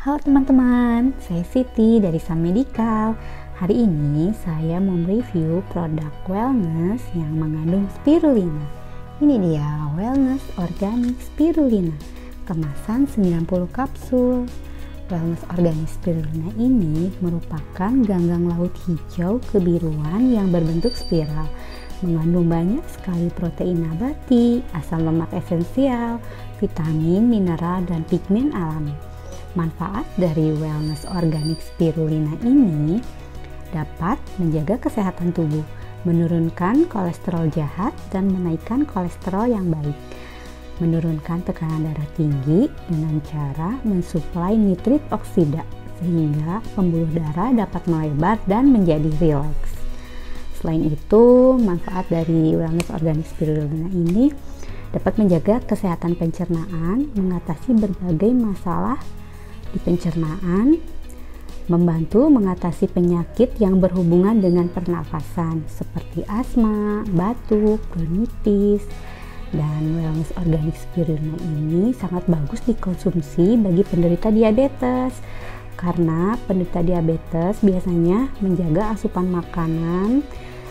Halo teman-teman, saya Siti dari Sun Medical. Hari ini saya mau mereview produk wellness yang mengandung spirulina. Ini dia Wellness Organic Spirulina, kemasan 90 kapsul. Wellness Organic Spirulina ini merupakan ganggang laut hijau kebiruan yang berbentuk spiral, mengandung banyak sekali protein nabati, asam lemak esensial, vitamin, mineral, dan pigmen alami. Manfaat dari Wellness Organic Spirulina ini dapat menjaga kesehatan tubuh, menurunkan kolesterol jahat, dan menaikkan kolesterol yang baik, menurunkan tekanan darah tinggi dengan cara mensuplai nitrit oksida sehingga pembuluh darah dapat melebar dan menjadi rileks. Selain itu, manfaat dari Wellness Organic Spirulina ini dapat menjaga kesehatan pencernaan, mengatasi berbagai masalah di pencernaan, membantu mengatasi penyakit yang berhubungan dengan pernafasan seperti asma, batuk, bronkitis. Dan Wellness Organic Spirulina ini sangat bagus dikonsumsi bagi penderita diabetes, karena penderita diabetes biasanya menjaga asupan makanan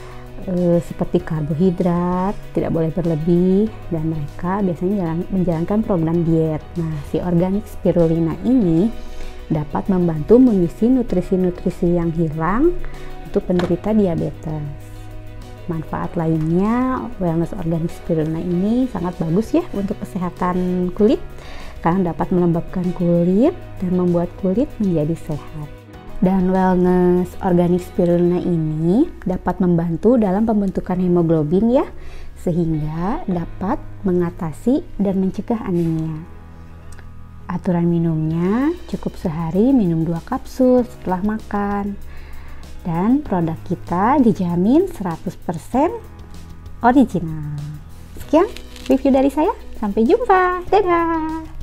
seperti karbohidrat tidak boleh berlebih, dan mereka biasanya menjalankan program diet. Nah, si organic spirulina ini dapat membantu mengisi nutrisi-nutrisi yang hilang untuk penderita diabetes. Manfaat lainnya, Wellness Organic Spirulina ini sangat bagus ya untuk kesehatan kulit, karena dapat melembabkan kulit dan membuat kulit menjadi sehat. Dan Wellness Organic Spirulina ini dapat membantu dalam pembentukan hemoglobin ya, sehingga dapat mengatasi dan mencegah anemia. Aturan minumnya cukup sehari minum 2 kapsul setelah makan. Dan produk kita dijamin 100% original. Sekian review dari saya, sampai jumpa, dadah!